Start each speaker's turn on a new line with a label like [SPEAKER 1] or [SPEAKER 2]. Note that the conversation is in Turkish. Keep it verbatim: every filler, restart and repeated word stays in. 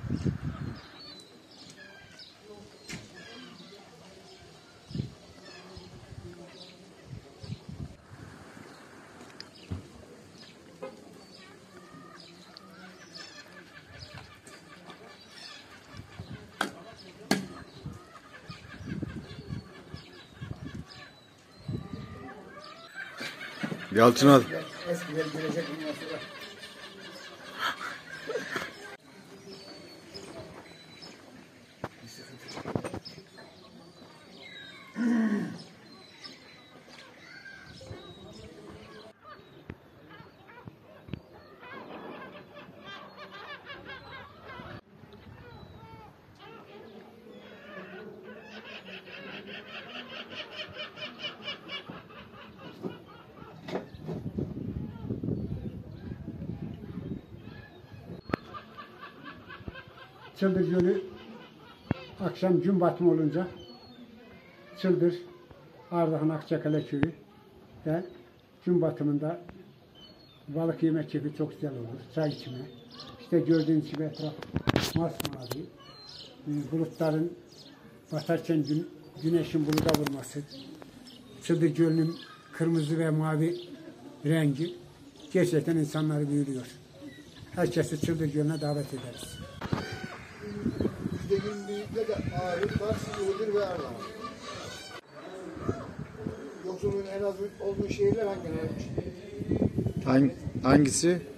[SPEAKER 1] Yalçın al.
[SPEAKER 2] Eskiler gelecek bundan sonra. Çıldır Gölü akşam gün batımı olunca Çıldır, Ardahan Akçakale köyü ve gün batımında balık yeme keyfi çok güzel olur. Çay içme. İşte gördüğünüz gibi etraf masmavi. Bulutların batarken gün, güneşin buluda vurması. Çıldır Gölü'nün kırmızı ve mavi rengi gerçekten insanları büyülüyor. Herkesi Çıldır Gölü'ne davet ederiz.
[SPEAKER 3] Yüzde yirmi de Ağrı, Kars, Iğdır ve Ardahan. Yoksulluğun en az olduğu şehirler hangileri?
[SPEAKER 1] Hangisi?